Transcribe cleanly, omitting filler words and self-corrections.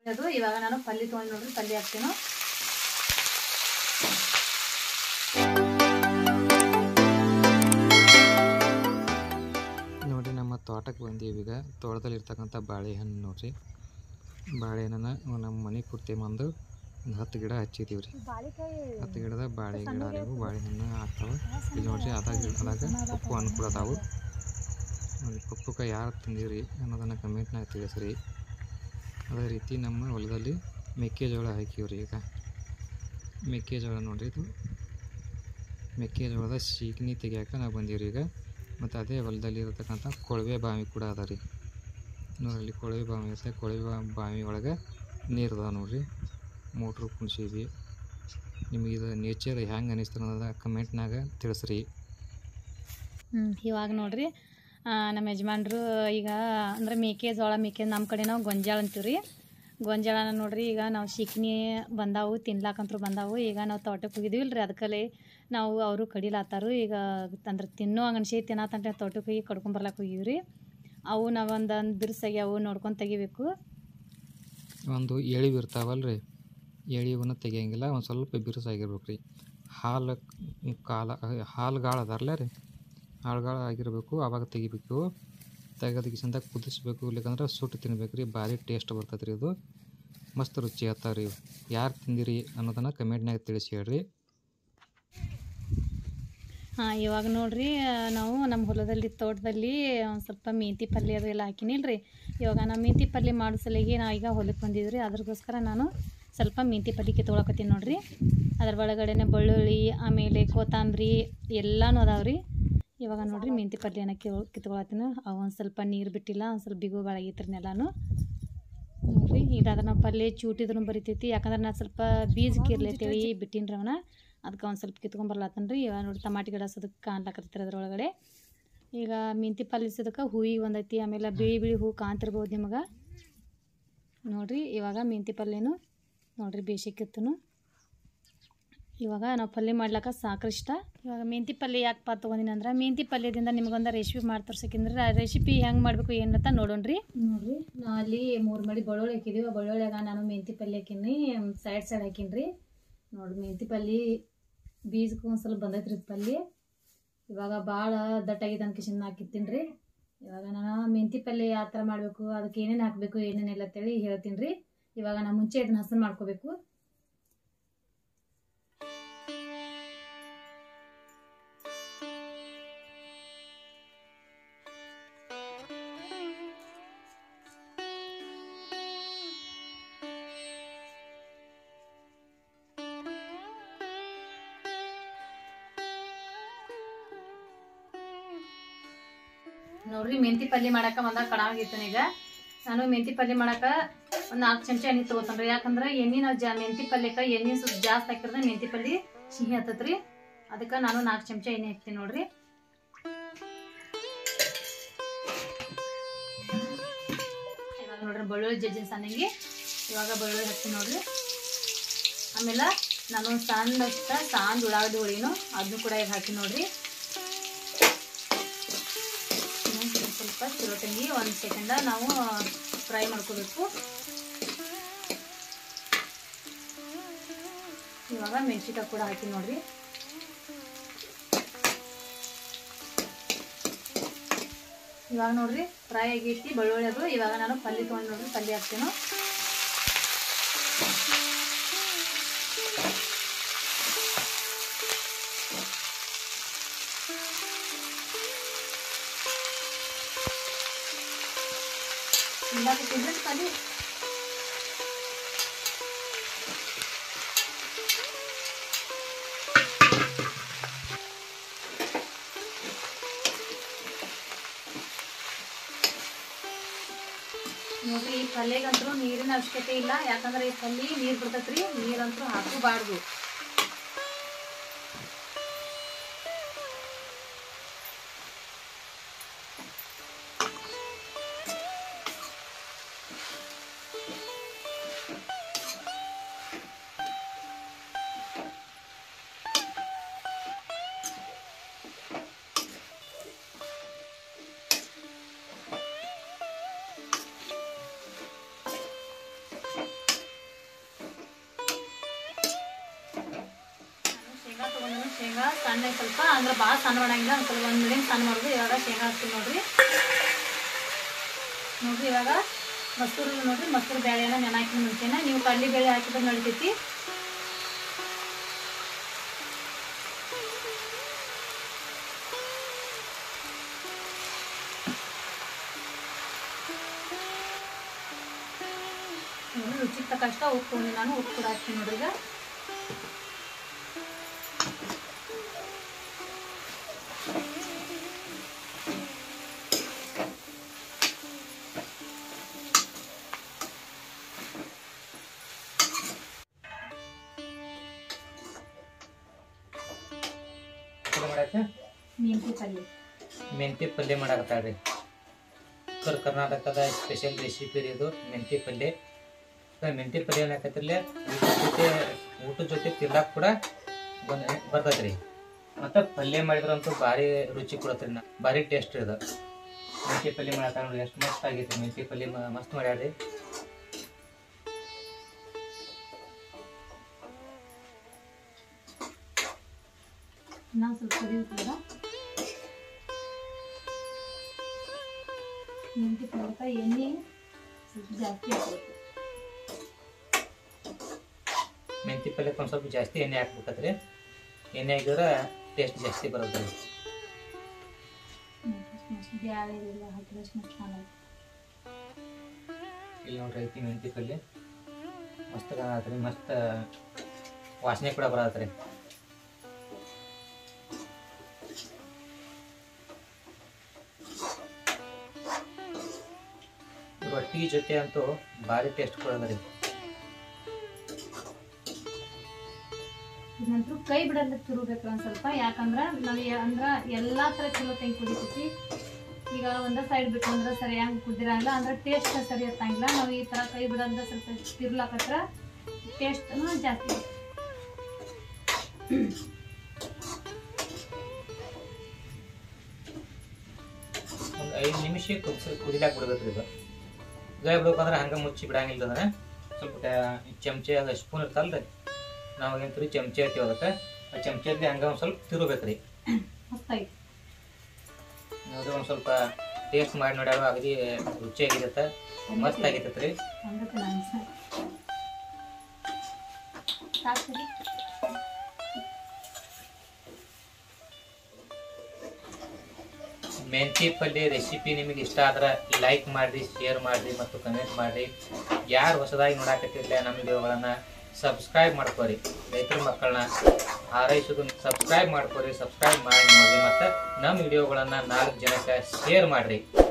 ಅದು ಇವಾಗ ನಾನು ಪಲ್ಯ ತೊಗೊಂಡು ನೋಡ್ರಿ ಪಲ್ಯ ಹಾಕ್ತೀನಿ. ನೋಡಿರಿ ನಮ್ಮ ತೋಟಕ್ಕೆ ಬಂದೀವಿ. ಈಗ ತೋಟದಲ್ಲಿ ಇರ್ತಕ್ಕಂಥ ಬಾಳೆಹಣ್ಣು ನೋಡ್ರಿ. ಬಾಳೆಹಣ್ಣನ್ನು ನಮ್ಮ ಮನೆ ಪೂರ್ತಿ ಬಂದು ಒಂದು 10 ಗಿಡ ಹಚ್ಚಿದ್ದೀವಿ ರೀ. 10 ಗಿಡದ ಬಾಳೆ ಗಿಡ ನೀವು ಬಾಳೆಹಣ್ಣು ಆಗ್ತಾವೆ. ಇದು ನೋಡ್ರಿ ಅದಾಗ ಪಪ್ಪು ಹಣ್ಣು ಕೂಡ ಅದಾವು ನೋಡಿ. ಪಪ್ಪುಕ ಯಾರು ತಿಂದಿರಿ ಅನ್ನೋದನ್ನು ಕಮೆಂಟ್ನಾಗ ತಿಳಿಸ್ರಿ. ಅದೇ ರೀತಿ ನಮ್ಮ ಹೊಲದಲ್ಲಿ ಮೆಕ್ಕೆಜೋಳ ಹಾಕಿವ್ರಿ. ಈಗ ಮೆಕ್ಕೆಜೋಳ ನೋಡ್ರಿ, ಇದು ಮೆಕ್ಕೆಜೋಳದ ಸೀಗಣಿ ತೆಗಿಯೋಕೆ ನಾವು ಬಂದೀವ್ರಿ ಈಗ. ಮತ್ತು ಅದೇ ಹೊಲದಲ್ಲಿ ಇರತಕ್ಕಂಥ ಕೊಳವೆ ಬಾವಿ ಕೂಡ ಅದ ರೀ. ನೋಡ್ರಿ ಕೊಳವೆ ಬಾವಿ ಇರುತ್ತೆ. ಕೊಳವೆ ಬಾವಿ ಒಳಗೆ ನೀರು ಅದಾವ ನೋಡ್ರಿ. ಮೋಟ್ರು ಕುಣಿಸೀವಿ. ನಿಮಗೆ ಇದು ನೇಚರ್ ಹೆಂಗೆ ಅನಿಸ್ತು ಅನ್ನೋದ ಕಮೆಂಟ್ನಾಗ ತಿಳಿಸ್ರಿ. ಇವಾಗ ನೋಡ್ರಿ ನಮ್ಮ ಯಜಮಾನ್ರು ಈಗ ಅಂದ್ರೆ ಮೆಕ್ಕೆಜೋಳ ನಮ್ಮ ಕಡೆ ನಾವು ಗೊಂಜಾಳ ಅಂತೀವಿ. ಗೊಂಜಾಳನ ನೋಡ್ರಿ ಈಗ ನಾವು ಶಿಕ್ನಿ ಬಂದಾವು ತಿನ್ಲಾಕಂತೂ ಬಂದಾವು. ಈಗ ನಾವು ತೋಟಕ್ಕೆ ಹೋಗಿದ್ದೀವಿಲ್ಲ ರೀ, ಅದಕ್ಕಲ್ಲಿ ನಾವು ಅವರು ಕಡಿಲಾತಾರು. ಈಗ ಅಂದ್ರೆ ತಿನ್ನೋ ಅನ್ಸಿ ತಿನ್ನತಂటే ತೋಟಕ್ಕೆ ಹೋಗಿ ಕಡ್ಕೊಂಬರ್ಲಾಕೆ ಹೋಗಿವ್ರಿ. ಅವು ನಾವೊಂದು ಬಿರ್ಸಾಗ್ಯಾವು ನೋಡ್ಕೊಂಡು ತೆಗಿಬೇಕು. ಒಂದು ಎಳಿವು ಇರ್ತಾವಲ್ಲ ರೀ, ಎಳಿವನ್ನು ತೆಗಿಯಂಗಿಲ್ಲ, ಒಂದು ಸ್ವಲ್ಪ ಬಿರುಸಾಗಿರ್ಬೇಕು ರೀ. ಹಾಲುಗಾಳ ಅದಾರಲ್ಲ ರೀ, ಹಾಳುಗಾಳ ಆಗಿರಬೇಕು. ಆವಾಗ ತೆಗಿಬೇಕು. ತೆಗೆದಕ್ಕಿಂತ ಕುದಿಸ್ಬೇಕು, ಇಲ್ಲಕಂದ್ರೆ ಸುಟ್ಟು ತಿನ್ಬೇಕು ರೀ. ಭಾರಿ ಟೇಸ್ಟ್ ಬರ್ತೈತೆ ರೀ. ಇದು ಮಸ್ತ್ ರುಚಿ ಆಗ್ತಾವೆ ರೀ. ಯಾರು ತಿಂದಿರಿ ಅನ್ನೋದನ್ನು ಕಮೆಂಟ್ನಾಗ ತಿಳಿಸಿ ಹೇಳ್ರಿ. ಇವಾಗ ನೋಡ್ರಿ ನಾವು ನಮ್ಮ ಹೊಲದಲ್ಲಿ ತೋಟದಲ್ಲಿ ಒಂದು ಸ್ವಲ್ಪ ಮೆಂತಿ ಪಲ್ಯ ಅದು ಎಲ್ಲ ಹಾಕಿನಿಲ್ಲ ರೀ. ಇವಾಗ ನಾವು ಮೆಂತಿ ಪಲ್ಯ ಮಾಡೋ ಸಲಿಗೆ ನಾವು ಈಗ ಹೊಲಕ್ಕೆ ಬಂದಿದ್ರಿ. ಅದ್ರಗೋಸ್ಕರ ನಾನು ಸ್ವಲ್ಪ ಮೆಂತಿ ಪಲ್ಯಕ್ಕೆ ತೊಗೊಳಕತ್ತೀನಿ ನೋಡ್ರಿ. ಅದ್ರ ಒಳಗಡೆನೆ ಬೆಳ್ಳುಳ್ಳಿ ಆಮೇಲೆ ಕೊತ್ತಂಬರಿ ಎಲ್ಲನೂ ಅದಾವೆ ರೀ. ಇವಾಗ ನೋಡ್ರಿ ಮೆಂತಿ ಪಲ್ಯನ ಕಿತ್ಕೊಳತ್ತೀನಿ. ಅವು ಒಂದು ಸ್ವಲ್ಪ ನೀರು ಬಿಟ್ಟಿಲ್ಲ, ಒಂದು ಸ್ವಲ್ಪ ಬಿಗು ಬಾಳಾಗೈತ್ರಿ ನೆಲನು ನೋಡ್ರಿ. ಇದಾದ್ರೆ ನಾವು ಪಲ್ಯ ಚೂಟಿದ್ರೂ ಬರಿತೈತಿ. ಯಾಕಂದ್ರೆ ನಾನು ಸ್ವಲ್ಪ ಬೀಜಕ್ಕೆ ಇರ್ಲೈತೇವಿ ಬಿಟ್ಟಿನ್ರಿ ಅವನ, ಅದಕ್ಕೆ ಒಂದು ಸ್ವಲ್ಪ ಕಿತ್ಕೊಂಬರ್ಲತ್ತನ ರೀ. ಇವಾಗ ನೋಡಿ ಟಮಾಟಿ ಗಿಡ ಸದಕ್ಕೆ ಕಾಣ್ಲಾಕತ್ತೀರಿ ಅದ್ರೊಳಗಡೆ. ಈಗ ಮೆಂತಿ ಪಲ್ಯ ಸದಕ್ಕೆ ಹೂವಿಗೆ ಒಂದೈತಿ, ಆಮೇಲೆ ಬಿಳಿ ಹೂ ಕಾಣ್ತಿರ್ಬೋದು ನಿಮಗೆ ನೋಡ್ರಿ. ಇವಾಗ ಮೆಂತಿ ಪಲ್ಯನು ನೋಡ್ರಿ ಬೇಸಿಕ್ಕಿತ್ತನು. ಇವಾಗ ನಾವು ಪಲ್ಯ ಮಾಡ್ಲಿಕ್ಕೆ ಸಾಕ್ರೆ ಇಷ್ಟ. ಇವಾಗ ಮೆಂತಿ ಪಲ್ಯ ಯಾಕಪ್ಪ ತೊಗೊಂಡಿನಿ ಅಂದ್ರೆ, ಮೆಂತಿ ಪಲ್ಯದಿಂದ ನಿಮ್ಗೊಂದು ರೆಸಿಪಿ ಮಾಡಿ ತೋರ್ಸಕ್ಕಿಂದ್ರೆ ಆ ರೆಸಿಪಿ ಹೆಂಗೆ ಮಾಡಬೇಕು ಏನಂತ ನೋಡೋಣ್ರಿ. ನೋಡ್ರಿ ನಾವು ಅಲ್ಲಿ 3 ಮಡಿ ಬೆಳ್ಳುಳ್ಳಿ ಹಾಕಿದ್ದೀವಿ. ಆ ಬೆಳ್ಳುಳ್ಳಿಯಾಗ ನಾನು ಮೆಂತಿ ಪಲ್ಯ ಹಾಕಿನಿ, ಸೈಡ್ ಹಾಕಿನಿ ರೀ. ನೋಡ್ರಿ ಮೆಂತಿ ಪಲ್ಯ ಬೀಜಕ್ಕೂ ಒಂದು ಸ್ವಲ್ಪ ಬಂದೈತ್ರಿ ಪಲ್ಯ. ಇವಾಗ ಭಾಳ ದಟ್ಟಾಗಿದೆ ಅನ್ಕಿಸಿನ ಹಾಕಿತ್ತೀನಿ ರೀ. ಇವಾಗ ನಾನು ಮೆಂತಿ ಪಲ್ಯ ಯಾವ ಥರ ಮಾಡಬೇಕು, ಅದಕ್ಕೆ ಏನೇನು ಹಾಕಬೇಕು ಏನೇನಿಲ್ಲ ಅಂತೇಳಿ ಹೇಳ್ತೀನಿ ರೀ. ಇವಾಗ ನಾವು ಮುಂಚೆ ಇದನ್ನ ಹಸನ್ ಮಾಡ್ಕೋಬೇಕು. ನೋಡ್ರಿ ಮೆಂತಿ ಪಲ್ಯ ಮಾಡಕ್ಕೆ ಒಂದಾಗ ಕಡಾಗಿರ್ತಾನೆ. ಈಗ ನಾನು ಮೆಂತಿ ಪಲ್ಯ ಮಾಡಕ್ಕೆ ಒಂದು 4 ಚಮಚ ಎಣ್ಣೆ ತೊಗೋತಾನ್ರಿ. ಯಾಕಂದ್ರೆ ಎಣ್ಣೆ ನಾವು ಮೆಂತಿ ಪಲ್ಯಕ್ಕೆ ಎಣ್ಣೆ ಸ್ವಲ್ಪ ಜಾಸ್ತಿ ಹಾಕಿದ್ರೆ ಮೆಂತಿ ಪಲ್ಯ ಸಿಹಿ ಹತ್ತತ್ರಿ. ಅದಕ್ಕೆ ನಾನು 4 ಚಮಚ ಎಣ್ಣೆ ಹಾಕ್ತೀನಿ ನೋಡ್ರಿ. ಇವಾಗ ನೋಡ್ರಿ ಬೆಳ್ಳುಳ್ಳಿ ಜಜ್ಜಿನ ಸಣ್ಣಗೆ ಇವಾಗ ಬೆಳ್ಳುಳ್ಳಿ ಹಾಕ್ತೀನಿ ನೋಡ್ರಿ. ಆಮೇಲೆ ನಾನು ಸಣ್ಣ ಉಳ್ಳಾಗಡ್ಡಿ ಹೊಳಿನು ಅದನ್ನು ಕೂಡ ಈಗ ಹಾಕಿ ನೋಡ್ರಿ. ಸ್ವಲ್ಪ ಚಿರೋಟಂಗಿ 1 ಸೆಕೆಂಡ ನಾವು ಫ್ರೈ ಮಾಡ್ಕೋಬೇಕು. ಇವಾಗ ಮೆಣಸಿನಕಾಯಿ ಕೂಡ ಹಾಕಿ ನೋಡ್ರಿ. ಇವಾಗ ನೋಡ್ರಿ ಫ್ರೈ ಆಗೈತಿ ಬೆಳ್ಳುಳ್ಳಿ ಅದು. ಇವಾಗ ನಾನು ಪಲ್ಯ ತೊಗೊಂಡು ನೋಡ್ರಿ ಪಲ್ಯ ಹಾಕ್ತೇನೆ. ತಿಂದ್ರೆ ಪಲ್ಯ ನೋಡ್ರಿ. ಈ ಪಲ್ಯಗಂತೂ ನೀರಿನ ಅವಶ್ಯಕತೆ ಇಲ್ಲ, ಯಾಕಂದ್ರೆ ಈ ಪಲ್ಯ ನೀರು ಬಿಡ್ತೈತ್ರಿ. ನೀರಂತೂ ಹಾಕಬಾರ್ದು. ಸಣ್ಣ ಸ್ವಲ್ಪ ಅಂದ್ರೆ ಭಾಳ ಸಣ್ಣ ಮಾಡಂಗಿಲ್ಲ, ಒಂದು ಸ್ವಲ್ಪ 1 ಮೀಡಿಯಮ್ ಸಣ್ಣ ಮಾಡೋದು. ಇವಾಗ ಶೇಂಗಾ ಹಾಕ್ತೀವಿ ನೋಡ್ರಿ. ಇವಾಗ ಮೊಸರು ಬೇಳೆನ ನೆನೆ ಹಾಕಿದ ಮುಂಚೆನ ನೀವು ಕಡ್ಲಿ ಬೇಳೆ ಹಾಕಿದ್ರೆ ನಡಿತೈತಿ. ರುಚಿಗೆ ತಕ್ಕಷ್ಟ ಉಪ್ಪು ನಾನು ಉಪ್ಪು ಕೂಡ ಹಾಕ್ತೀನಿ ನೋಡ್ರಿ. ಈಗ ಮೆಂತ್ಯ ಪಲ್ಯ ಮಾಡಾಕತ್ತಾಳ್ರಿ. ಉತ್ತರ ಕರ್ನಾಟಕದ ಸ್ಪೆಷಲ್ ರೆಸಿಪಿ ಇದು ಮೆಂತ್ಯ ಪಲ್ಯ. ಮೆಂತ್ಯ ಪಲ್ಯ ಏನಾಕತ್ತಿರ್ಲಿ ಊಟದ ಜೊತೆ ತಿರ್ಲಾಕ ಕೂಡ ಬರ್ತೈತ್ರಿ. ಮತ್ತು ಪಲ್ಯ ಮಾಡಿದ್ರಂತೂ ಭಾರಿ ರುಚಿ ಕೊಡತ್ರಿ, ಭಾರಿ ಟೇಸ್ಟ್ ಇದು. ಮೆಂತ್ಯ ಪಲ್ಯ ಮಾಡಾಕ ನೋಡಿ ಎಷ್ಟು ಮಸ್ತ್ ಆಗೈತಿ. ಮೆಂತ್ಯ ಪಲ್ಯ ಮಸ್ತ್ ಮಾಡ್ಯಾಡ್ರಿ. ನಾನು ಸ್ವಲ್ಪ ಕುದಿಯುತ್ತಲ್ಲ ಮೆಂತ್ಯ ಪಲ್ಯಕ್ಕೆ ಎಣ್ಣೆ ಸ್ವಲ್ಪ ಜಾಸ್ತಿ ಹಾಕಬೇಕು. ಮೆಂತ್ಯ ಪಲ್ಯಕ್ಕೆ ಒಂದು ಸ್ವಲ್ಪ ಜಾಸ್ತಿ ಎಣ್ಣೆ ಹಾಕ್ಬೇಕತ್ರಿ. ಎಣ್ಣೆ ಹಾಕಿದ್ರೆ ಟೇಸ್ಟ್ ಜಾಸ್ತಿ ಬರುತ್ತೆ. ಬ್ಯಾಳೆ ಎಲ್ಲ ಹಾಕಿದ್ರೆ ಚೆನ್ನಾಗಿ ಇಲ್ಲಿ ನೋಡ್ರಿ ಐತಿ ಮೆಂತ್ಯ ಪಲ್ಯ ಮಸ್ತ್ ಕಾಣತ್ರಿ. ಮಸ್ತ್ ವಾಸನೆ ಕೂಡ ಬರತ್ರಿ. ರೊಟ್ಟಿ ಜೊತೆ ಅಂತೂ ಭಾರಿ ಟೇಸ್ಟ್ ಕೊಡೋದ್ರಿ. ನಂತರ ಕೈ ಬಿಡಲ್ಲ ತಿರುಗಬೇಕು ಒಂದು ಸ್ವಲ್ಪ, ಯಾಕಂದ್ರೆ ನಾವು ಅಂದ್ರೆ ಎಲ್ಲ ಥರ ಚಲೋ ತೆಂಗ್ ಕುಡಿತೈತಿ. ಈಗ ಒಂದೇ ಸೈಡ್ ಬಿಟ್ಟು ಅಂದ್ರೆ ಸರಿಯಾಗಿ ಕುದಿರಂಗಿಲ್ಲ, ಅಂದ್ರೆ ಟೇಸ್ಟ್ ಸರಿ ಇರ್ತಂಗಿಲ್ಲ. ನಾವು ಈ ಥರ ಕೈ ಬಿಡಂದ ಸ್ವಲ್ಪ ತಿರ್ಲಾಕತ್ರ ಟೇಸ್ಟೂ ಜಾಸ್ತಿ. ಒಂದು 5 ನಿಮಿಷ ಕುದಿಲಾಕ ಬಿಡ್ಬೇಕ್ರಿ. ಇದು ಕುದಿಯಾಕ ಬಿಡ್ಬೇಕಂದ್ರೆ ಹಂಗೆ ಮುಚ್ಚಿ ಬಿಡಂಗಿಲ್ಲ. ಅಂದ್ರೆ ಸ್ವಲ್ಪ ಚಮಚೆ ಅದು ಸ್ಪೂನ್ ಇರ್ತಲ್ರಿ, ನಾವು ಏನಂತೀವಿ ಚಮಚೆ ಇರ್ತೀವಿ, ಅದಕ್ಕೆ ಆ ಚಮಚೆಯಲ್ಲಿ ಹಂಗೆ ಒಂದು ಸ್ವಲ್ಪ ತಿರುಬೇಕ್ರಿ. ಅದು ಒಂದು ಸ್ವಲ್ಪ ಟೇಸ್ಟ್ ಮಾಡಿ ನೋಡ್ಯಾವ ಅಗದಿ ರುಚಿಯಾಗಿರುತ್ತೆ, ಮಸ್ತ್ ಆಗಿರ್ತೈತ್ರಿ. ಮೆಂತ್ಯ ಪಲ್ಯ ರೆಸಿಪಿ ನಿಮಗೆ ಇಷ್ಟ ಆದ್ರೆ ಲೈಕ್ ಮಾಡಿರಿ, ಶೇರ್ ಮಾಡಿರಿ ಮತ್ತು ಕಮೆಂಟ್ ಮಾಡಿರಿ. ಯಾರು ಹೊಸದಾಗಿ ನೋಡಾಕತ್ತಿರಲಿಲ್ಲ ನಮ್ಮ ವಿಡಿಯೋಗಳನ್ನು ಸಬ್ಸ್ಕ್ರೈಬ್ ಮಾಡ್ಕೋರಿ. ರೈತರ ಮಕ್ಕಳನ್ನ ಹಾರೈಸೋದು ಸಬ್ಸ್ಕ್ರೈಬ್ ಮಾಡ್ಕೋರಿ. ಸಬ್ಸ್ಕ್ರೈಬ್ ಮಾಡಿ ನೋಡಿರಿ ಮತ್ತು ನಮ್ಮ ವಿಡಿಯೋಗಳನ್ನು 4 ಜನಕ್ಕೆ ಶೇರ್ ಮಾಡಿರಿ.